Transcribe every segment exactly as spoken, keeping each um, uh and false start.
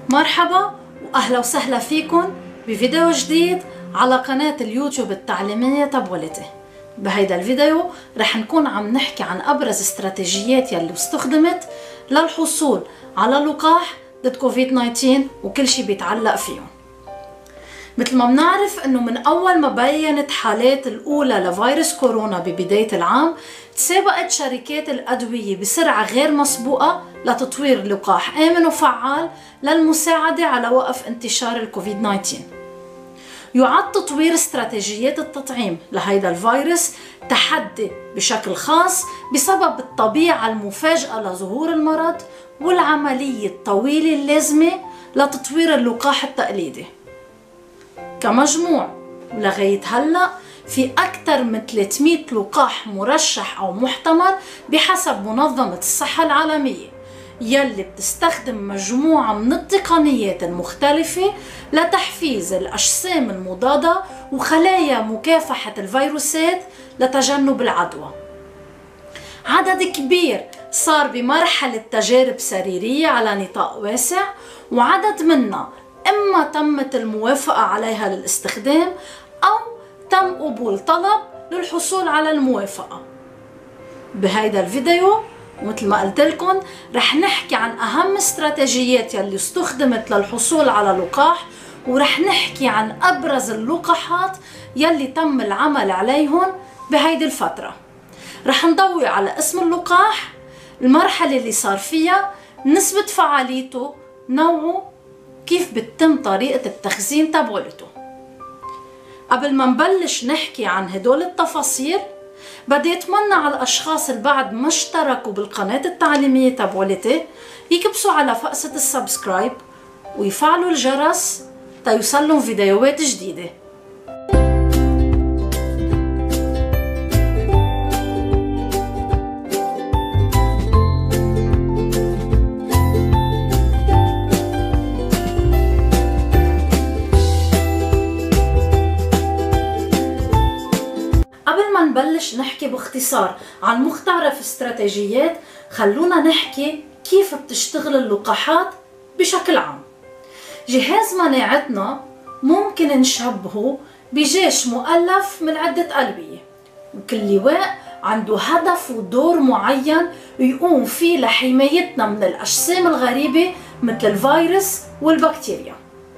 مرحبا واهلا وسهلا فيكم بفيديو جديد على قناة اليوتيوب التعليمية تبولتي. بهيدا الفيديو رح نكون عم نحكي عن ابرز استراتيجيات يلي استخدمت للحصول على لقاح ضد كوفيد تسعة عشر وكل شي بيتعلق فيهم. مثل ما بنعرف انه من اول ما بينت حالات الاولى لفيروس كورونا ببداية العام تسابقت شركات الادوية بسرعة غير مسبوقة لتطوير لقاح امن وفعال للمساعدة على وقف انتشار الكوفيد تسعة عشر. يعد تطوير استراتيجيات التطعيم لهيدا الفيروس تحدي بشكل خاص بسبب الطبيعة المفاجئة لظهور المرض والعملية الطويلة اللازمة لتطوير اللقاح التقليدي. كمجموع ولغاية هلأ في أكثر من ثلاثمئة لقاح مرشح أو محتمل بحسب منظمة الصحة العالمية، يلي بتستخدم مجموعة من التقنيات المختلفة لتحفيز الأجسام المضادة وخلايا مكافحة الفيروسات لتجنب العدوى. عدد كبير صار بمرحلة تجارب سريرية على نطاق واسع، وعدد منها إما تمت الموافقة عليها للاستخدام أو تم قبول طلب للحصول على الموافقة. بهيدا الفيديو ومثل ما قلت لكم رح نحكي عن أهم استراتيجيات يلي استخدمت للحصول على لقاح، ورح نحكي عن أبرز اللقاحات يلي تم العمل عليهم بهيدي الفترة. رح نضوي على اسم اللقاح، المرحلة اللي صار فيها، نسبة فعاليته، نوعه، كيف بتتم طريقة التخزين تبعولته. قبل ما نبلش نحكي عن هدول التفاصيل بدي اتمنى على الاشخاص اللي بعد ما اشتركوا بالقناة التعليمية تبعولتي يكبسوا على فقسة السبسكرايب ويفعلوا الجرس تيوصلهم فيديوهات جديدة. نبلش نحكي باختصار عن مختلف استراتيجيات، خلونا نحكي كيف بتشتغل اللقاحات بشكل عام. جهاز مناعتنا ممكن نشبهه بجيش مؤلف من عدة ألوية، وكل لواء عنده هدف ودور معين يقوم فيه لحمايتنا من الأجسام الغريبة مثل الفيروس والبكتيريا.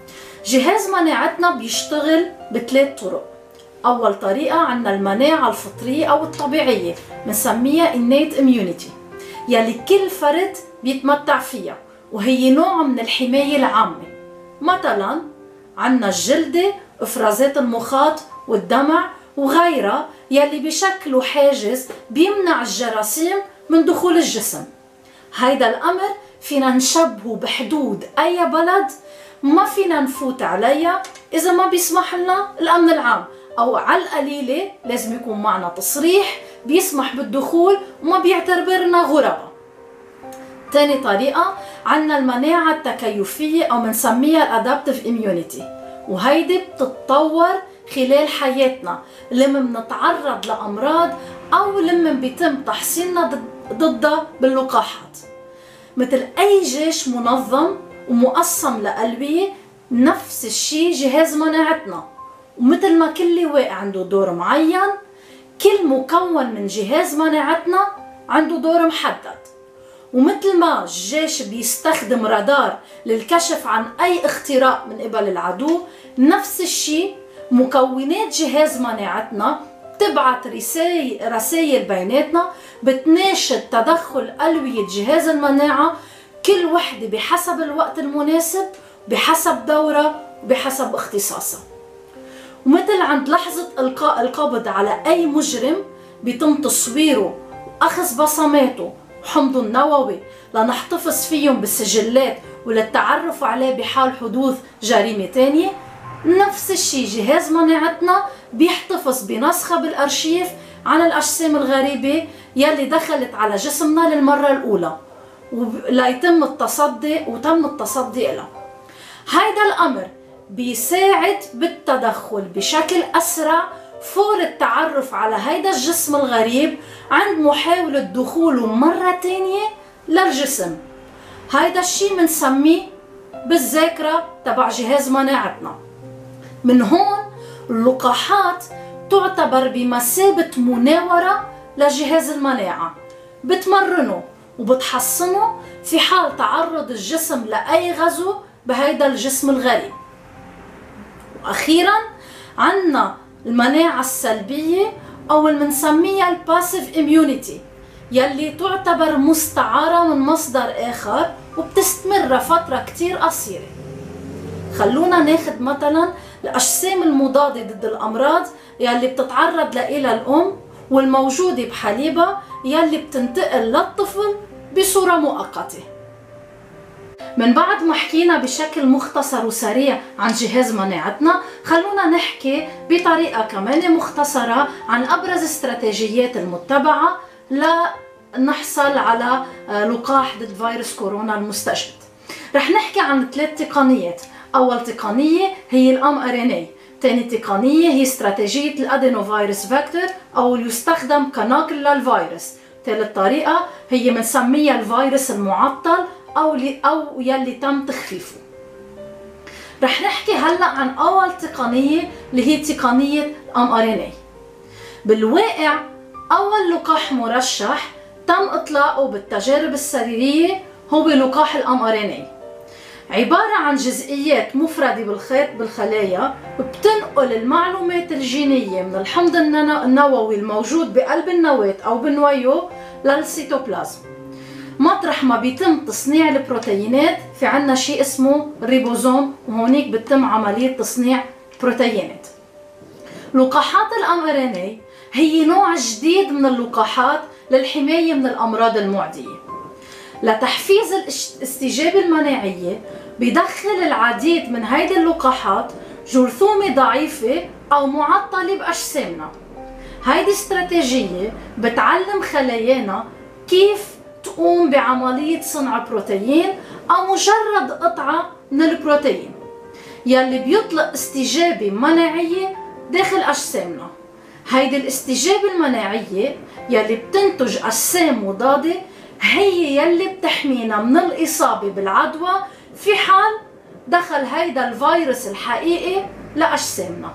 جهاز مناعتنا بيشتغل بثلاث طرق. أول طريقة عنا المناعة الفطرية أو الطبيعية بنسميها innate immunity، يلي كل فرد بيتمتع فيها، وهي نوع من الحماية العامة. مثلا عنا الجلدة، إفرازات المخاط والدمع وغيرها، يلي بشكلوا حاجز بيمنع الجراثيم من دخول الجسم. هيدا الأمر فينا نشبهه بحدود أي بلد ما فينا نفوت عليها إذا ما بيسمح لنا الأمن العام، أو على القليلة لازم يكون معنا تصريح بيسمح بالدخول وما بيعتبرنا غرباء. تاني طريقة عنا المناعة التكيفية أو منسميها الأدابتيف إميونيتي، وهيدي بتتطور خلال حياتنا لما بنتعرض لأمراض أو لما بيتم تحصيننا ضدها باللقاحات. مثل أي جيش منظم ومقسم لألوية، نفس الشي جهاز مناعتنا، ومثل ما كل لواء عنده دور معين، كل مكون من جهاز مناعتنا عنده دور محدد. ومثل ما الجيش بيستخدم رادار للكشف عن أي اختراق من قبل العدو، نفس الشيء مكونات جهاز مناعتنا بتبعت رسائل رسائل بيناتنا بتناشد تدخل ألوية جهاز المناعة، كل وحدة بحسب الوقت المناسب، بحسب دورها وبحسب اختصاصها. ومثل عند لحظة إلقاء القبض على أي مجرم بيتم تصويره وأخذ بصماته وحمضه النووي لنحتفظ فيهم بالسجلات وللتعرف عليه بحال حدوث جريمة تانية، نفس الشي جهاز مناعتنا بيحتفظ بنسخة بالأرشيف عن الأجسام الغريبة يلي دخلت على جسمنا للمرة الأولى ليتم التصدي وتم التصدي لها. هيدا الأمر بيساعد بالتدخل بشكل أسرع فور التعرف على هيدا الجسم الغريب عند محاولة دخوله مرة تانية للجسم. هيدا الشي منسميه بالذاكرة تبع جهاز مناعتنا. من هون اللقاحات تعتبر بمثابة مناورة لجهاز المناعة، بتمرنه وبتحصنه في حال تعرض الجسم لأي غزو بهيدا الجسم الغريب. وأخيرا عنا المناعة السلبية أو اللي بنسميها الباسيف اميونيتي، يلي تعتبر مستعارة من مصدر آخر وبتستمر فترة كتير قصيرة. خلونا ناخد مثلا الأجسام المضادة ضد الأمراض يلي بتتعرض لإلها الأم والموجودة بحليبها يلي بتنتقل للطفل بصورة مؤقتة. من بعد ما حكينا بشكل مختصر وسريع عن جهاز مناعتنا، خلونا نحكي بطريقة كمان مختصرة عن أبرز استراتيجيات المتبعة لنحصل على لقاح ضد فيروس كورونا المستجد. رح نحكي عن ثلاث تقنيات. أول تقنية هي الام ار ان اي، ثاني تقنية هي استراتيجية الادينو فيروس فيكتور أو اللي يستخدم كناقل للفيروس، ثالث طريقة هي بنسميها الفيروس المعطل أو اللي أو يلي تم تخفيفه. رح نحكي هلا عن أول تقنية اللي هي تقنية الام ار ان اي. بالواقع أول لقاح مرشح تم إطلاقه بالتجارب السريرية هو لقاح الام ار ان اي، عبارة عن جزئيات مفردة بالخيط بالخلايا بتنقل المعلومات الجينية من الحمض النووي الموجود بقلب النواة أو بالنويو للسيتوبلازم. مطرح ما بيتم تصنيع البروتينات في عنا شيء اسمه الريبوزوم، وهونيك بتتم عملية تصنيع بروتينات. لقاحات الام ار ان اي هي نوع جديد من اللقاحات للحماية من الأمراض المعدية. لتحفيز الاستجابة المناعية بيدخل العديد من هيدي اللقاحات جرثومة ضعيفة أو معطلة بأجسامنا. هيدي استراتيجية بتعلم خلايانا كيف تقوم بعملية صنع بروتين أو مجرد قطعة من البروتين يلي بيطلق استجابة مناعية داخل أجسامنا. هيدي الاستجابة المناعية يلي بتنتج أجسام مضادة هي يلي بتحمينا من الإصابة بالعدوى في حال دخل هيدا الفيروس الحقيقي لأجسامنا.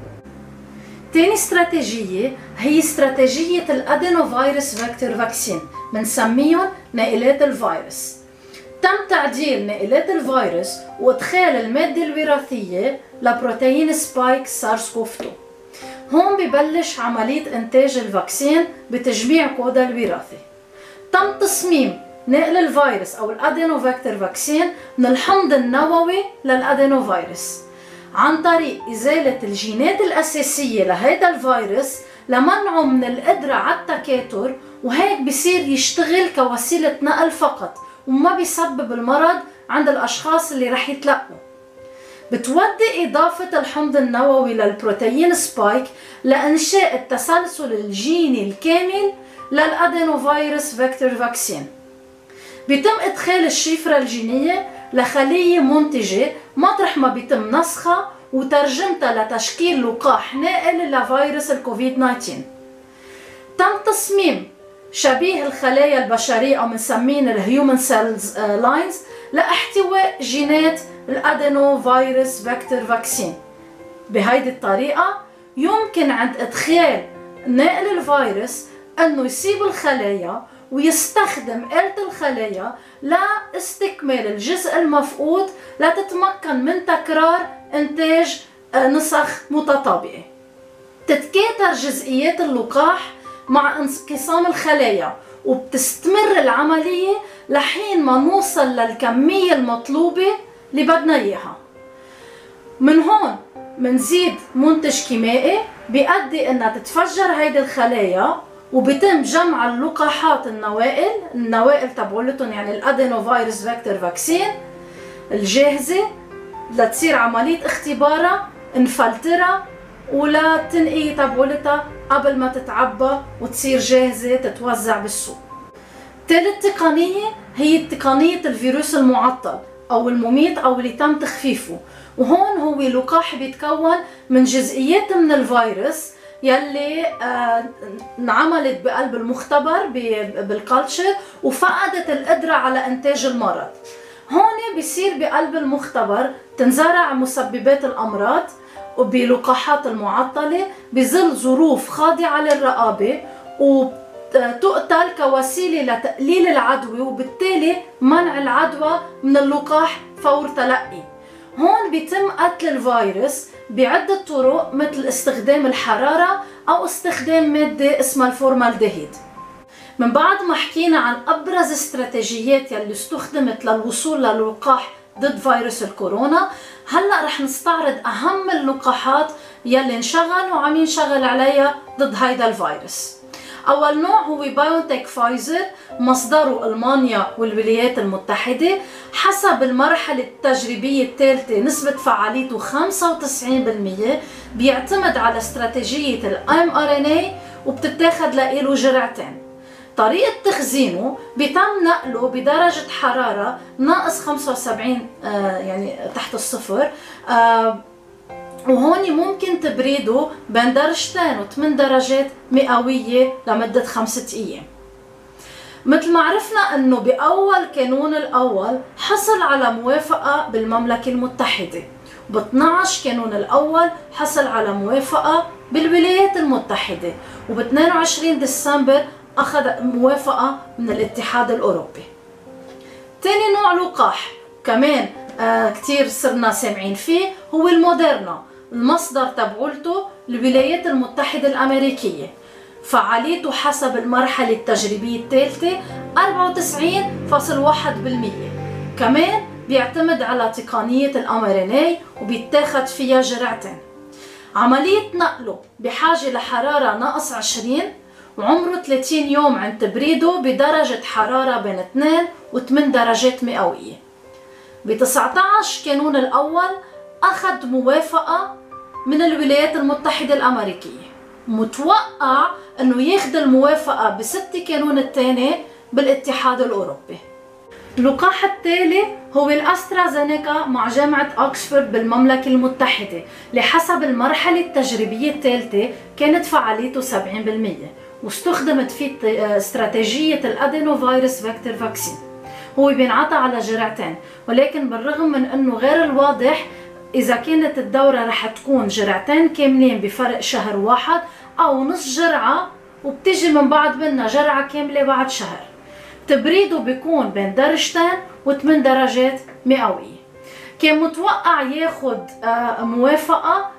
تاني استراتيجية هي استراتيجية الأدينو فيروس فيكتور فاكسين، بنسميهم ناقلات الفيروس. تم تعديل ناقلات الفيروس وإدخال المادة الوراثية لبروتين سبايك سارس كوف اثنين. هون ببلش عملية إنتاج الفاكسين بتجميع كودها الوراثي. تم تصميم نقل الفيروس أو الأدينو فيكتور فاكسين من الحمض النووي للأدينو فيروس عن طريق إزالة الجينات الأساسية لهذا الفيروس لمنعه من القدرة على التكاثر، وهيك بصير يشتغل كوسيلة نقل فقط وما بيسبب المرض عند الأشخاص اللي رح يتلقوا. بتودي إضافة الحمض النووي للبروتين سبايك لإنشاء التسلسل الجيني الكامل للأدينو فيروس فيكتور فاكسين. بيتم إدخال الشفرة الجينية لخلية منتجة مطرح ما بيتم نسخها وترجمتها لتشكيل لقاح ناقل لفيروس الكوفيد تسعة عشر. تم تصميم شبيه الخلايا البشرية أو بنسميه الهيومن سيلز لاينز لاحتواء جينات الأدينو فيروس فيكتور فاكسين. بهيدي الطريقة يمكن عند إدخال ناقل الفيروس أنه يصيب الخلايا ويستخدم آلة الخلايا لاستكمال الجزء المفقود لتتمكن من تكرار إنتاج نسخ متطابقة. تتكاثر جزئيات اللقاح مع انقسام الخلايا وبتستمر العملية لحين ما نوصل للكمية المطلوبة اللي بدنا إياها. من هون منزيد منتج كيميائي بيؤدي إنها تتفجر هيدي الخلايا وبيتم جمع اللقاحات النوائل النوائل تبعولتهم يعني الأدينو فيروس فيكتور فاكسين الجاهزة لتصير عملية اختبارها نفلترها ولا تنقية تبعولتها قبل ما تتعبى وتصير جاهزة تتوزع بالسوق. ثالث تقنية هي تقنية الفيروس المعطل أو المميت أو اللي تم تخفيفه، وهون هو لقاح بيتكون من جزئيات من الفيروس يلي آه انعملت بقلب المختبر بالكالتشر وفقدت القدرة على إنتاج المرض. هون بصير بقلب المختبر تنزرع مسببات الأمراض وبلقاحات المعطلة بظل ظروف خاضعة للرقابة، وتقتل كوسيلة لتقليل العدوى وبالتالي منع العدوى من اللقاح فور تلقي. هون بيتم قتل الفيروس بعدة طرق مثل استخدام الحرارة أو استخدام مادة اسمها الفورمالديهيد. من بعد ما حكينا عن أبرز استراتيجيات يلي استخدمت للوصول للقاح ضد فيروس الكورونا، هلأ رح نستعرض أهم اللقاحات يلي انشغل وعم ينشغل عليها ضد هيدا الفيروس. أول نوع هو بايونتك فايزر، مصدره ألمانيا والولايات المتحدة. حسب المرحلة التجريبية الثالثة نسبة فعاليته خمسة وتسعين بالمية، بيعتمد على استراتيجية ال إم آر إن إيه وبتتاخد لإله جرعتين. طريقة تخزينه بيتم نقله بدرجة حرارة ناقص خمسة وسبعين آه يعني تحت الصفر، آه وهون ممكن تبريده بين درجتين وثمان درجات مئوية لمدة خمسة أيام. مثل ما عرفنا أنه بأول كانون الأول حصل على موافقة بالمملكة المتحدة، وب اثني عشر كانون الأول حصل على موافقة بالولايات المتحدة، وب اثنين وعشرين ديسمبر أخذ موافقة من الاتحاد الأوروبي. تاني نوع لقاح كمان آه كتير صرنا سامعين فيه هو الموديرنا، المصدر تبعولته الولايات المتحدة الأمريكية. فعاليته حسب المرحلة التجريبية الثالثة أربعة وتسعين فاصلة واحد بالمية. كمان بيعتمد على تقنية ال إم آر إن إيه وبيتاخد فيها جرعتين. عملية نقله بحاجة لحرارة ناقص عشرين، وعمره ثلاثين يوم عند تبريده بدرجة حرارة بين اثنين وثمان درجات مئوية. ب تسعة عشر كانون الأول أخذ موافقة من الولايات المتحدة الأمريكية. متوقع أنه ياخد الموافقة بستة كانون الثاني بالاتحاد الأوروبي. اللقاح التالي هو الأسترازينيكا مع جامعة أكسفورد بالمملكة المتحدة، اللي حسب المرحلة التجريبية الثالثة كانت فعاليته سبعين بالمية، واستخدمت فيه استراتيجية الأدينو فيروس فيكتور فاكسين. هو بينعطى على جرعتين، ولكن بالرغم من أنه غير الواضح إذا كانت الدورة رح تكون جرعتين كاملين بفرق شهر واحد أو نص جرعة وبتجي من بعد منها جرعة كاملة بعد شهر. تبريده بيكون بين درجتين وثمان درجات مئوية. كان متوقع ياخد موافقة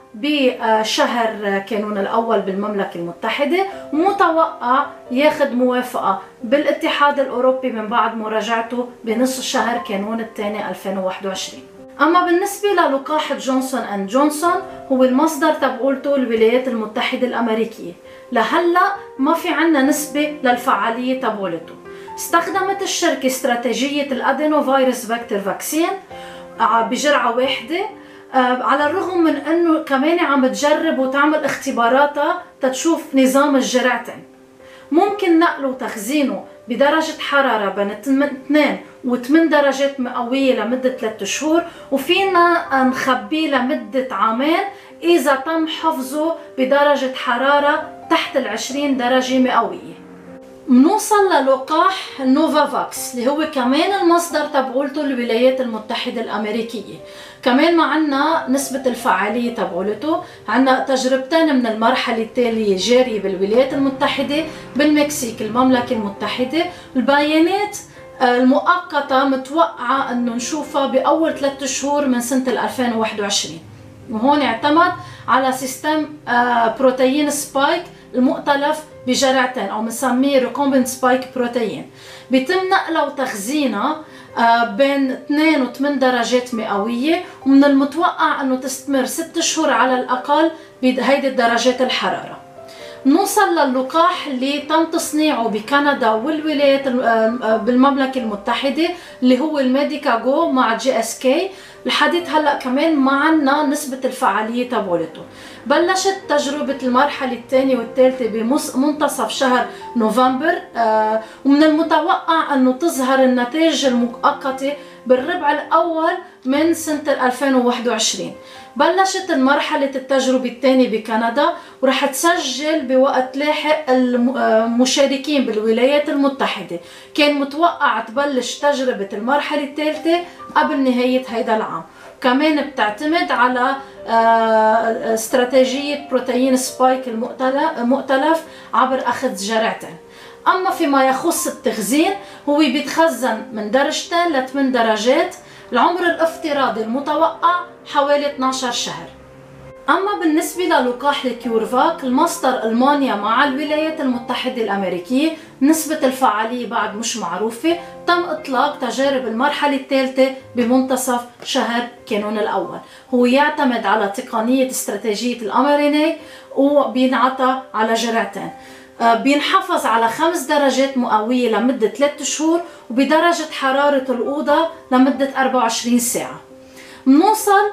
بشهر كانون الأول بالمملكة المتحدة، ومتوقع ياخد موافقة بالاتحاد الأوروبي من بعد مراجعته بنصف شهر كانون الثاني ألفين وواحد وعشرين. أما بالنسبة للقاح جونسون أند جونسون هو المصدر تبعولته الولايات المتحدة الأمريكية. لهلا ما في عنا نسبة للفعالية تبعولته. استخدمت الشركة استراتيجية الأدينو فيروس فيكتور فاكسين بجرعة واحدة، على الرغم من أنه كمان عم تجرب وتعمل اختباراتها تتشوف نظام الجرعتين. ممكن نقله وتخزينه بدرجة حرارة بين اثنين وثمان درجات مئوية لمدة ثلاثة شهور، وفينا نخبيه لمدة عامين إذا تم حفظه بدرجة حرارة تحت العشرين درجة مئوية. منوصل للقاح نوفافاكس اللي هو كمان المصدر تبعولته الولايات المتحدة الأمريكية. كمان ما عنا نسبة الفعالية تبعولته، عنا تجربتين من المرحلة التالية جارية بالولايات المتحدة، بالمكسيك، المملكة المتحدة. البيانات المؤقتة متوقعة انه نشوفها بأول ثلاثة شهور من سنة ألفين وواحد وعشرين، وهون اعتمد على سيستم بروتين سبايك المؤتلف بجرعتين او بنسميه ريكومبنت سبايك بروتين. بيتم نقله وتخزينها بين اثنين وثمان درجات مئوية، ومن المتوقع انه تستمر ست شهور على الاقل بهيدي درجات الحرارة. نوصل للقاح اللي تم تصنيعه بكندا والولايات بالمملكة المتحدة اللي هو الميديكا جو مع جي اس كي. لحديت هلا كمان ما عنا نسبة الفعالية تبعولته. بلشت تجربة المرحلة الثانية والثالثة بمنتصف شهر نوفمبر، آه ومن المتوقع انه تظهر النتائج المؤقتة بالربع الأول من سنة ألفين وواحد وعشرين. بلشت مرحلة التجربة الثانية بكندا، ورح تسجل بوقت لاحق المشاركين بالولايات المتحدة. كان متوقع تبلش تجربة المرحلة الثالثة قبل نهاية هيدا العام. كمان بتعتمد على استراتيجية بروتين سبايك المؤتلف عبر أخذ جرعتين. أما فيما يخص التخزين، هو بيتخزن من درجتين لثمان درجات. العمر الافتراضي المتوقع حوالي اثناشر شهر. أما بالنسبة للقاح الكيورفاك المصدر ألمانيا مع الولايات المتحدة الأمريكية، نسبة الفعالية بعد مش معروفة. تم إطلاق تجارب المرحلة الثالثة بمنتصف شهر كانون الأول. هو يعتمد على تقنية استراتيجية الأمريني وبينعطى على جرعتين. بينحفظ على خمس درجات مئوية لمدة ثلاثة شهور، وبدرجة حرارة الأوضة لمدة أربعة وعشرين ساعة. بنوصل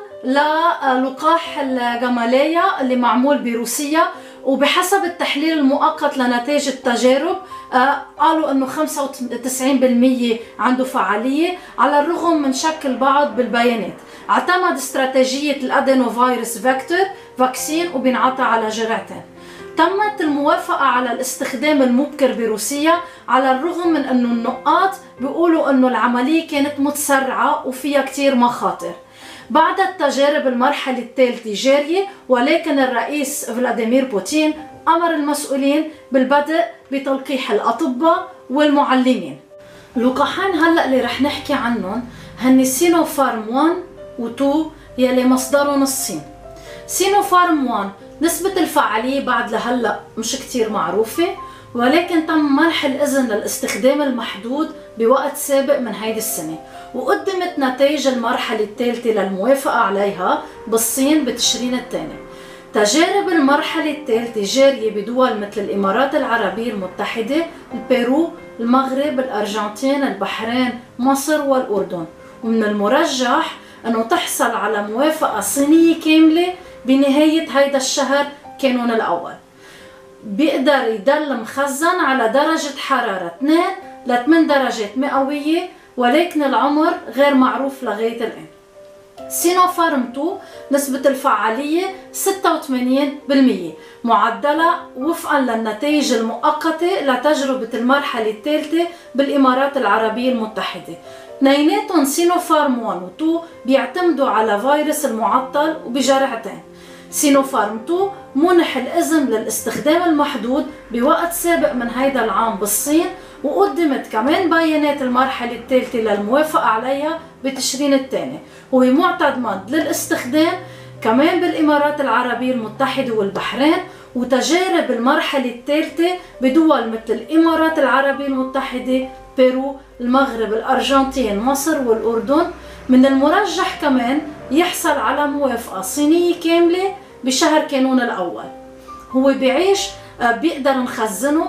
للقاح الجمالية اللي معمول بروسيا، وبحسب التحليل المؤقت لنتائج التجارب قالوا انه خمسة وتسعين بالمئة عنده فعالية على الرغم من شك البعض بالبيانات. اعتمد استراتيجية الادينو فيروس فيكتور فاكسين وبينعطى على جرعتين. تمت الموافقة على الاستخدام المبكر بروسيا على الرغم من انه النقاط بيقولوا انه العملية كانت متسرعة وفيها كتير مخاطر. بعد التجارب المرحلة الثالثة جارية، ولكن الرئيس فلاديمير بوتين أمر المسؤولين بالبدء بتلقيح الأطباء والمعلمين. اللقاحين هلأ اللي رح نحكي عنهم هن سينوفارم واحد و اثنين يلي مصدرهم الصين. سينوفارم واحد نسبة الفعالية بعد لهلأ مش كتير معروفة، ولكن تم منح الإذن للاستخدام المحدود بوقت سابق من هيدي السنة، وقدمت نتائج المرحلة الثالثة للموافقة عليها بالصين بتشرين الثاني. تجارب المرحلة الثالثة جارية بدول مثل الإمارات العربية المتحدة، البيرو، المغرب، الأرجنتين، البحرين، مصر والأردن. ومن المرجح أنه تحصل على موافقة صينية كاملة بنهاية هيدا الشهر كانون الأول. بيقدر يضل مخزن على درجة حرارة اثنين لثمان درجات مئوية، ولكن العمر غير معروف لغاية الآن. سينوفارم اثنين نسبة الفعالية ستة وثمانين بالمئة معدلة وفقا للنتائج المؤقتة لتجربة المرحلة الثالثة بالإمارات العربية المتحدة. اثنيناتهم سينوفارم واحد و اثنين بيعتمدوا على فيروس المعطل وبجرعتين. سينوفارم اثنين منح الإذن للاستخدام المحدود بوقت سابق من هيدا العام بالصين، وقدمت كمان بيانات المرحلة الثالثة للموافقة عليها بتشرين الثاني. هو معتمد للاستخدام كمان بالإمارات العربية المتحدة والبحرين، وتجارب المرحلة الثالثة بدول مثل الإمارات العربية المتحدة، بيرو، المغرب، الأرجنتين، مصر والأردن. من المرجح كمان يحصل على موافقة صينية كاملة بشهر كانون الأول. هو بيعيش بيقدر نخزنه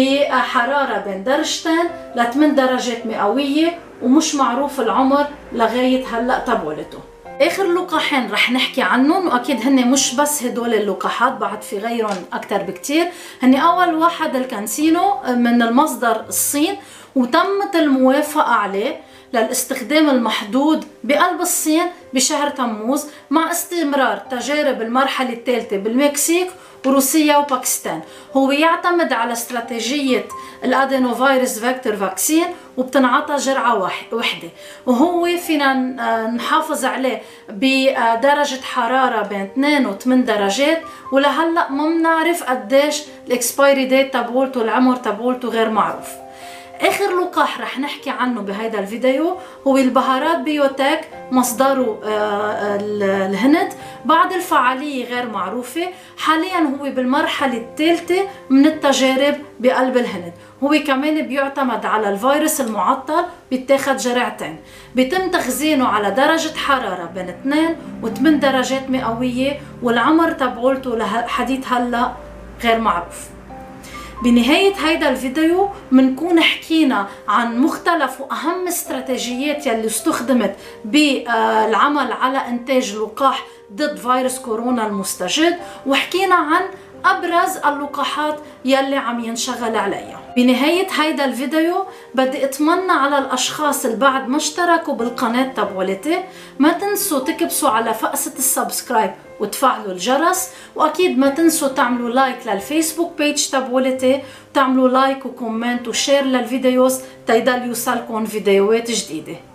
بحرارة بين درجتين لثمان درجات مئوية، ومش معروف العمر لغاية هلأ تبولته. آخر لقاحين رح نحكي عنهم، وأكيد هن مش بس هدول اللقاحات، بعد في غيرهم أكتر بكتير. هن أول واحد الكانسينو من المصدر الصين، وتمت الموافقة عليه للاستخدام المحدود بقلب الصين بشهر تموز، مع استمرار تجارب المرحلة الثالثة بالمكسيك وروسيا وباكستان. هو يعتمد على استراتيجية الادينو فيروس فيكتور فاكسين، وبتنعطى جرعة واحدة، وهو فينا نحافظ عليه بدرجة حرارة بين اثنين و ثمانية درجات، ولهلا ما بنعرف قديش الاكسبايري ديت تبعولته، العمر تبعولته غير معروف. اخر لقاح رح نحكي عنه بهيدا الفيديو هو البهارات بيوتك، مصدره الهند. بعد الفعالية غير معروفة، حاليا هو بالمرحلة الثالثة من التجارب بقلب الهند. هو كمان بيعتمد على الفيروس المعطل، بيتاخد جرعتين، بيتم تخزينه على درجة حرارة بين اثنين و ثمانية درجات مئوية، والعمر تبعولته لحديت هلا غير معروف. بنهاية هيدا الفيديو منكون حكينا عن مختلف وأهم استراتيجيات يلي استخدمت بالعمل على إنتاج لقاح ضد فيروس كورونا المستجد، وحكينا عن أبرز اللقاحات يلي عم ينشغل عليها. بنهاية هيدا الفيديو بدي اتمنى على الاشخاص اللي بعد ما اشتركوا بالقناة تبعولتي ما تنسوا تكبسوا على فقسة السبسكرايب وتفعلوا الجرس، واكيد ما تنسوا تعملوا لايك للفيسبوك بيج تبعولتي، وتعملوا لايك وكومنت وشير للفيديوز تيضل يوصلكم فيديوهات جديدة.